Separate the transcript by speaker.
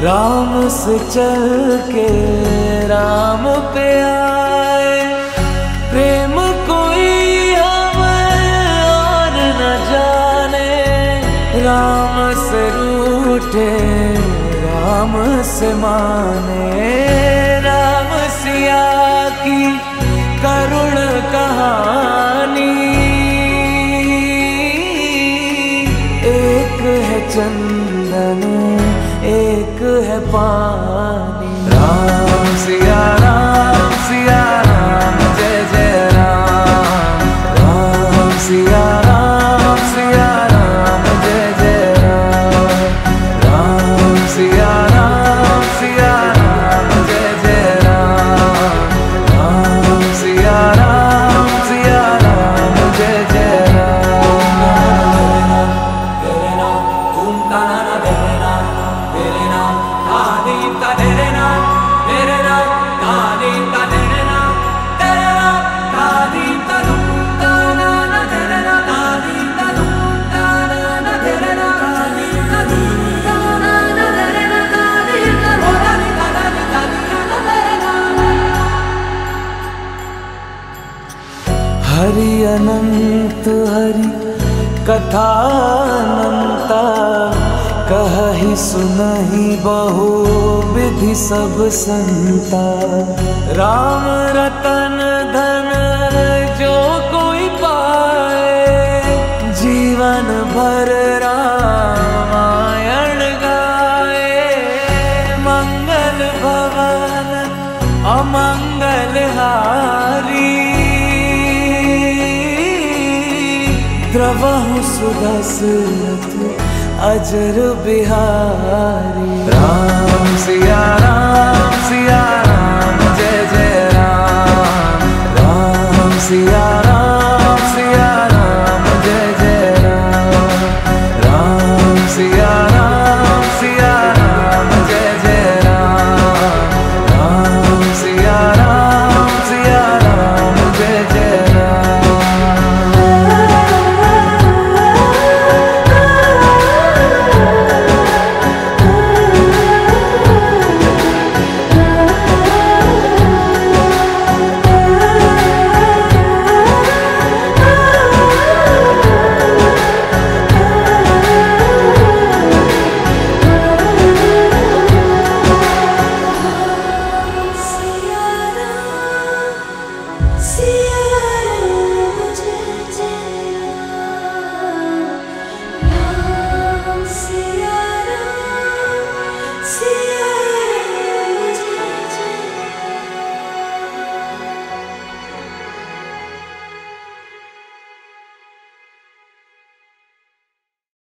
Speaker 1: राम से चल के राम पे आए, प्रेम कोई हमें और न जाने। राम से रूठे राम से माने, राम सिया की करुण कहानी। एक है चंदन एक है पानी। राम सिया राम जय जय राम। राम सिया राम जय जय राम। राम सिया राम जय जय राम। राम सिया राम जय जय राम। तेरे नाम तुम ताना तेरे नाम, तेरे नाम आदि का तेरे नाम, तेरे नाम आदि का तेरे नाम, तेरे नाम आदि का तुम ताना तेरे नाम, आदि का तुम ताना तेरे नाम, आदि का तुम ताना तेरे नाम, आदि का रोदानी का तेरे नाम। हरि अनंत हरि कथा अनंता, कहि सुनहि बहु विधि सब संता। राम रतन धन जो कोई पाए, जीवन भर रामायण गाए। मंगल भवन अमंगल हारी, द्रवहु सुदशरथ अजर बिहारी। राम सिया राम जय जय राम। राम सिया